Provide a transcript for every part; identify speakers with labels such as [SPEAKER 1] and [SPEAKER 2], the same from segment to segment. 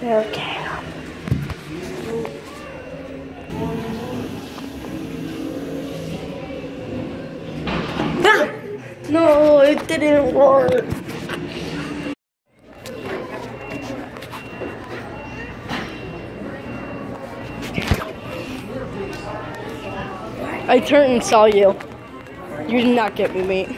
[SPEAKER 1] Okay. No, it didn't work. I turned and saw you. You did not get me, mate.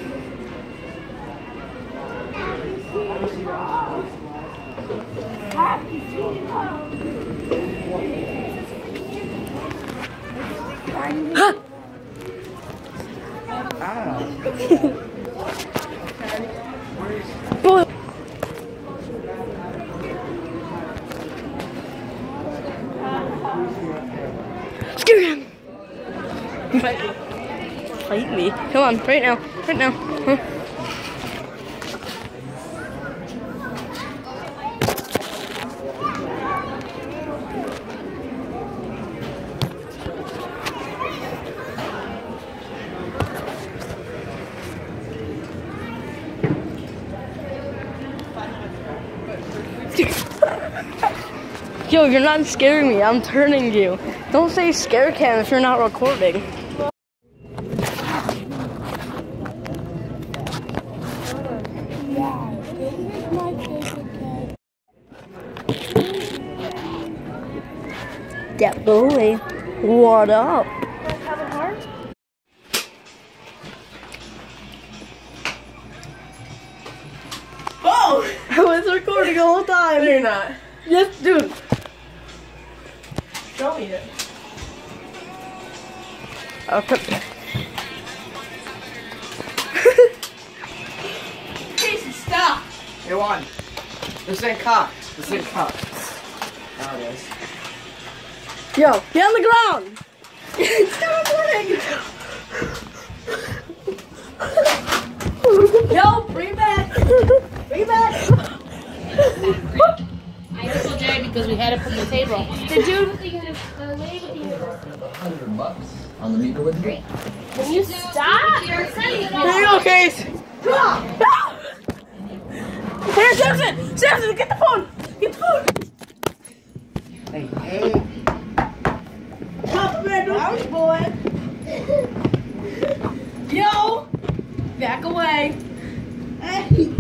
[SPEAKER 1] Screw him! Fight me. Come on, right now. Right now. Huh? Yo, you're not scaring me. I'm turning you. Don't say scare cam if you're not recording. That boy, what up? Oh! I was recording the whole time.
[SPEAKER 2] No, you're not.
[SPEAKER 1] Yes, dude.
[SPEAKER 2] Show me it.
[SPEAKER 1] Okay.
[SPEAKER 2] Casey, stop!
[SPEAKER 3] Hey, one. This ain't cocked. This ain't cocked. Now it is.
[SPEAKER 1] Yo, get on the ground! It's teleporting! Yo, bring it back! Bring it back!
[SPEAKER 4] I told Jay because we had it from the table.
[SPEAKER 1] Did you?
[SPEAKER 3] $100 on the meter with me.
[SPEAKER 4] Can you stop?
[SPEAKER 1] Here you go, Case! Here, Samson! Samson, get the phone! Get the phone!
[SPEAKER 3] Hey, hey.
[SPEAKER 1] Ouch, boy! Yo! Back away! Hey!